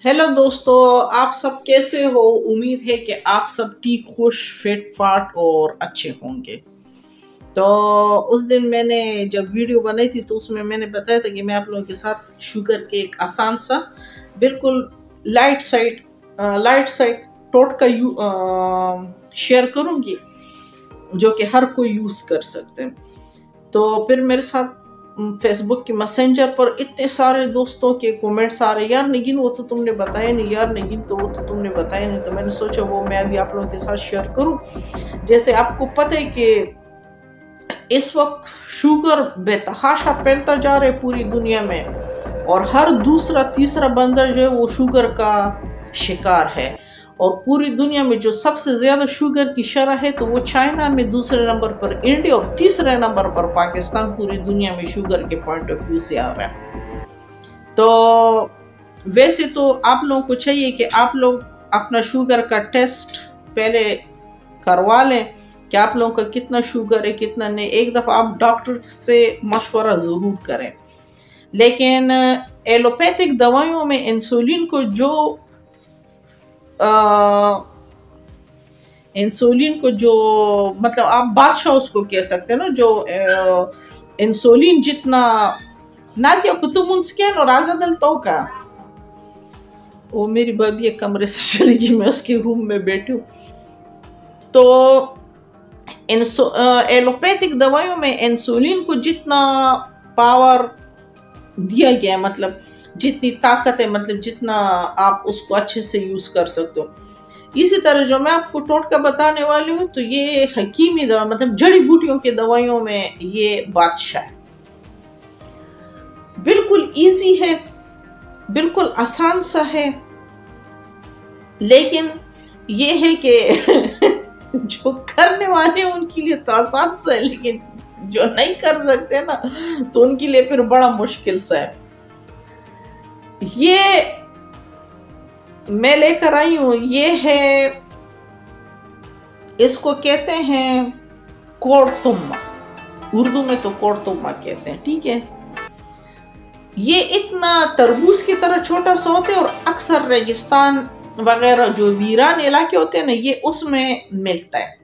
Hello दोस्तों, आप सब कैसे हो। उम्मीद है कि आप सब ठीक, खुश, फिट फाट और अच्छे होंगे। तो उस दिन मैंने जब वीडियो बनाई थी तो उसमें मैंने बताया था कि मैं आप लोगों के साथ शुगर के एक आसान सा बिल्कुल लाइट साइड टोटका शेयर करूंगी जो कि हर कोई यूज कर सकते हैं। तो फिर मेरे साथ फेसबुक के मैसेंजर पर इतने सारे दोस्तों के कमेंट्स आ रहे, यार निगिन वो तो तुमने बताया नहीं, यार निगिन तो वो तो तुमने बताया नहीं। तो मैंने सोचा वो मैं अभी आप लोगों के साथ शेयर करूं। जैसे आपको पता है कि इस वक्त शुगर बेतहाशा फैलता जा रहा है पूरी दुनिया में, और हर दूसरा तीसरा बंदा जो है वो शुगर का शिकार है। और पूरी दुनिया में जो सबसे ज्यादा शुगर की शरह है तो वो चाइना में, दूसरे नंबर पर इंडिया और तीसरे नंबर पर पाकिस्तान पूरी दुनिया में शुगर के पॉइंट ऑफ व्यू से आ रहा है। तो वैसे तो आप लोगों को चाहिए कि आप लोग अपना शुगर का टेस्ट पहले करवा लें कि आप लोगों का कितना शुगर है कितना नहीं। एक दफ़ा आप डॉक्टर से मशवरा ज़रूर करें। लेकिन एलोपैथिक दवाइयों में इंसुलिन को जो मतलब आप बादशाह उसको कह सकते हैं ना, जो इंसुलिन जितना ना क्या कुतुब मुंस्किन और आजादल तो का। वो मेरी भाभी एक कमरे से चली गई, मैं उसके रूम में बैठी हूँ। तो एलोपैथिक दवाइयों में इंसुलिन को जितना पावर दिया गया है, मतलब जितनी ताकत है, मतलब जितना आप उसको अच्छे से यूज कर सकते हो। इसी तरह जो मैं आपको टोटका बताने वाली हूँ तो ये हकीमी दवा मतलब जड़ी बूटियों की दवाइयों में ये बादशाह है। बिल्कुल इजी है, बिल्कुल आसान सा है। लेकिन ये है कि जो करने वाले हैं उनके लिए तो आसान सा है, लेकिन जो नहीं कर सकते ना तो उनके लिए फिर बड़ा मुश्किल सा है। ये मैं लेकर आई हूं, ये है, इसको कहते हैं कोड़तुम्मा, उर्दू में तो कोड़तुम्मा कहते हैं, ठीक है। ये इतना तरबूज की तरह छोटा सा होता है और अक्सर रेगिस्तान वगैरह जो वीरान इलाके होते हैं ना, ये उसमें मिलता है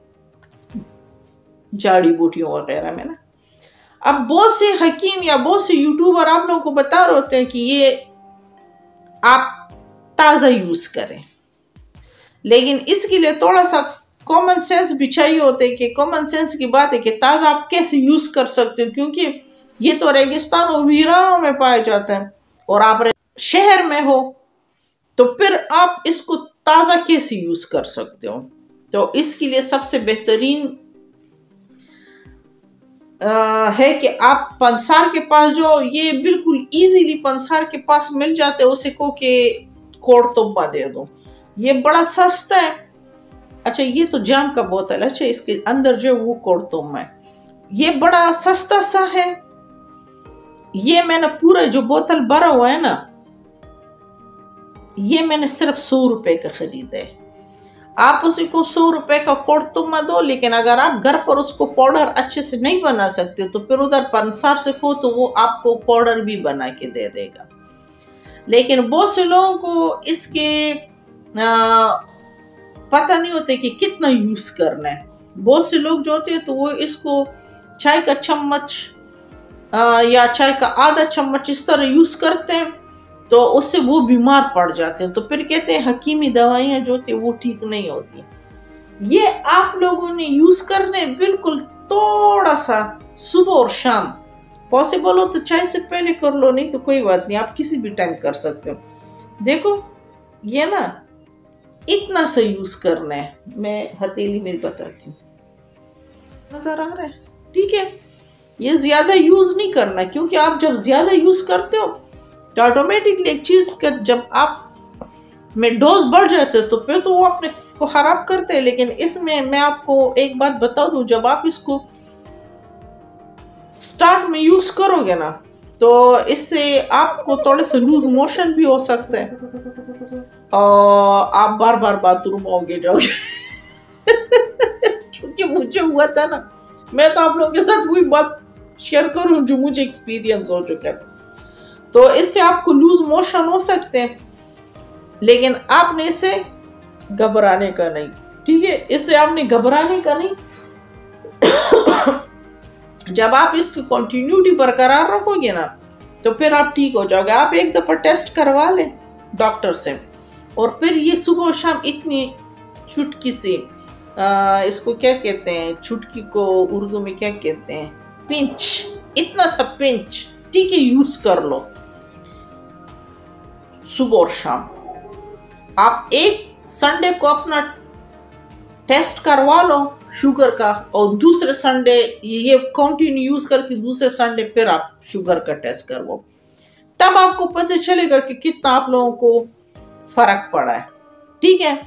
जड़ी बूटियों वगैरह में ना। अब बहुत से हकीम या बहुत से यूट्यूबर आप लोगों को बता रहे होते हैं कि ये आप ताज़ा यूज करें, लेकिन इसके लिए थोड़ा सा कॉमन सेंस भी चाहिए होते हैं कि कॉमन सेंस की बात है कि ताज़ा आप कैसे यूज कर सकते हो, क्योंकि ये तो रेगिस्तान और वीरानों में पाया जाता है और आप शहर में हो तो फिर आप इसको ताज़ा कैसे यूज कर सकते हो। तो इसके लिए सबसे बेहतरीन है कि आप पंसार के पास जो ये बिल्कुल इजीली पंसार के पास मिल जाते हैं, उसे को के कोड़तुम्मा दे दो, ये बड़ा सस्ता है। अच्छा ये तो जाम का बोतल है, अच्छा इसके अंदर जो वो कोड़तुम्मा है, ये बड़ा सस्ता सा है। ये मैंने पूरा जो बोतल भरा हुआ है ना, ये मैंने सिर्फ 100 रुपए का खरीदा है। आप उसी को 100 रुपए का कोड़तुम्मा दो, लेकिन अगर आप घर पर उसको पाउडर अच्छे से नहीं बना सकते तो फिर उधर पंसार से को तो वो आपको पाउडर भी बना के दे देगा। लेकिन बहुत से लोगों को इसके पता नहीं होते कि कितना यूज करना है। बहुत से लोग जो होते हैं तो वो इसको चाय का चम्मच या चाय का आधा चम्मच इस तरह यूज करते हैं, तो उससे वो बीमार पड़ जाते हैं। तो फिर कहते हैं हकीमी दवाइयाँ जो होती है वो ठीक नहीं होती। ये आप लोगों ने यूज करने बिल्कुल थोड़ा सा सुबह और शाम, पॉसिबल हो तो चाय से पहले कर लो, नहीं तो कोई बात नहीं, आप किसी भी टाइम कर सकते हो। देखो ये ना इतना सा यूज करना है, मैं हथेली में बताती हूँ, नजर आ रहा है, ठीक है। ये ज्यादा यूज नहीं करना, क्योंकि आप जब ज्यादा यूज करते हो तो ऑटोमेटिकली एक चीज का जब आप में डोज बढ़ जाते हैं तो फिर तो वो अपने को खराब करते हैं। लेकिन इसमें मैं आपको एक बात बता दूं, जब आप इसको स्टार्ट में यूज करोगे ना तो इससे आपको थोड़े से लूज मोशन भी हो सकते हैं और आप बार बार बाथरूम आओगे जाओगे क्योंकि मुझे हुआ था ना, मैं तो आप लोगों के साथ वही बात शेयर करूं जो मुझे एक्सपीरियंस हो चुका है। तो इससे आपको लूज मोशन हो सकते हैं लेकिन आपने इसे घबराने का नहीं, ठीक है, इससे आपने घबराने का नहीं। जब आप इसकी कंटिन्यूटी बरकरार रखोगे ना तो फिर आप ठीक हो जाओगे। आप एक दफा टेस्ट करवा लें डॉक्टर से, और फिर ये सुबह और शाम इतनी चुटकी से, इसको क्या कहते हैं, चुटकी को उर्दू में क्या कहते हैं, पिंच, इतना सा पिंच, ठीक है, यूज कर लो सुबह और शाम। आप एक संडे को अपना टेस्ट करवा लो शुगर का, और दूसरे संडे ये कंटिन्यू यूज करके दूसरे संडे फिर आप शुगर का टेस्ट करवाओ। तब आपको पता चलेगा कि कितना आप लोगों को फर्क पड़ा है, ठीक है।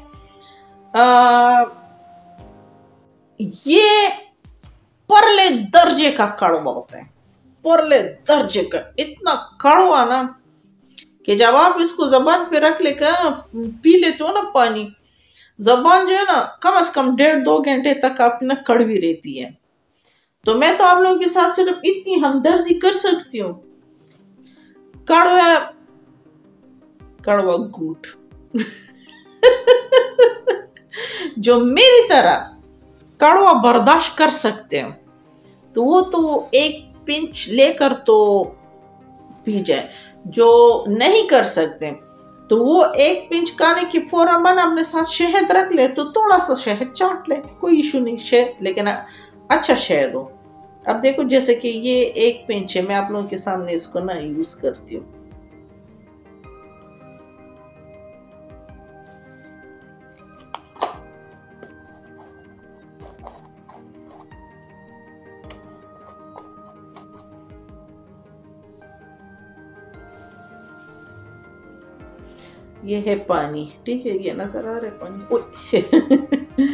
ये परले दर्जे का कड़वा होता है, परले दर्जे का, इतना कड़वा ना कि जब आप इसको जबान पे रख लेकर पी लेते हो ना पानी, जबान जो है ना कम से कम 1.5-2 घंटे तक आपकी ना कड़वी रहती है। तो मैं तो आप लोगों के साथ सिर्फ इतनी हमदर्दी कर सकती हूँ, कड़वा कड़वा गुट जो मेरी तरह कड़वा बर्दाश्त कर सकते हैं तो वो तो एक पिंच लेकर तो पी जाए। जो नहीं कर सकते तो वो एक पिंच खाने की फौरन अपने साथ शहद रख ले, तो थोड़ा सा शहद चाट ले, कोई इशू नहीं, शहद लेकिन अच्छा शहद हो। अब देखो जैसे कि ये एक पिंच है, मैं आप लोगों के सामने इसको ना यूज करती हूँ। ये है पानी, ठीक है, ये नजर आ रहा है पानी।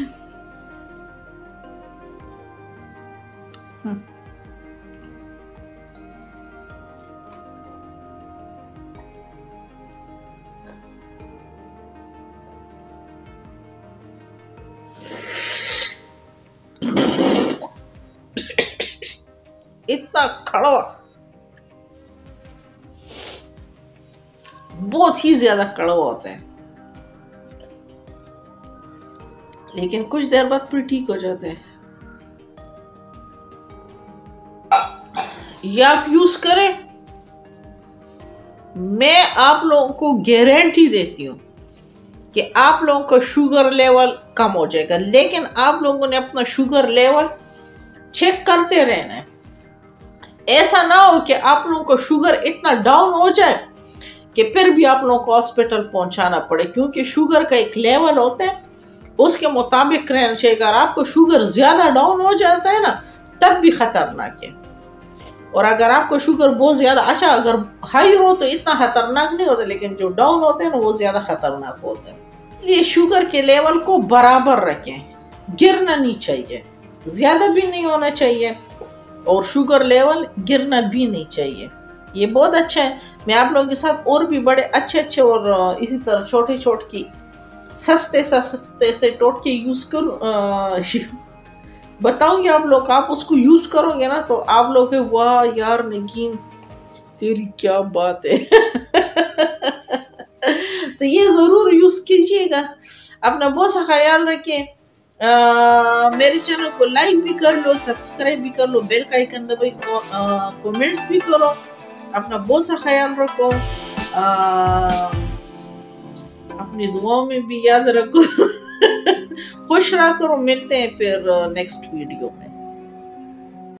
इतना कड़वा, बहुत ही ज्यादा कड़वा होता है, लेकिन कुछ देर बाद फिर ठीक हो जाते हैं। ये आप यूज करें, मैं आप लोगों को गारंटी देती हूं कि आप लोगों का शुगर लेवल कम हो जाएगा। लेकिन आप लोगों ने अपना शुगर लेवल चेक करते रहना है। ऐसा ना हो कि आप लोगों को शुगर इतना डाउन हो जाए कि फिर भी आप लोगों को हॉस्पिटल पहुंचाना पड़े, क्योंकि शुगर का एक लेवल होता है, उसके मुताबिक रहना चाहिए। अगर आपको शुगर ज्यादा डाउन हो जाता है ना तब भी खतरनाक है, और अगर आपको शुगर बहुत ज्यादा, अच्छा अगर हाई हो तो इतना खतरनाक नहीं होता, लेकिन जो डाउन होते हैं ना वो ज्यादा खतरनाक होते हैं। इसलिए शुगर के लेवल को बराबर रखें, गिरना नहीं चाहिए, ज्यादा भी नहीं होना चाहिए और शुगर लेवल गिरना भी नहीं चाहिए। ये बहुत अच्छा है। मैं आप लोगों के साथ और भी बड़े अच्छे अच्छे और इसी तरह छोटे छोटे सस्ते सस्ते से टोटके यूज कर बताऊंगी आप लोग। आप उसको यूज करोगे ना तो आप लोग वाह यार नगीन तेरी क्या बात है। तो ये जरूर यूज कीजिएगा। अपना बहुत सा ख्याल रखें। मेरे चैनल को लाइक भी कर लो, सब्सक्राइब भी कर लो, बेल का आइकन दबाई, कमेंट्स भी करो। अपना बहुत सा ख्याल रखो, अपनी दुआओं में भी याद रखो। खुश रहा करो। मिलते हैं फिर नेक्स्ट वीडियो में।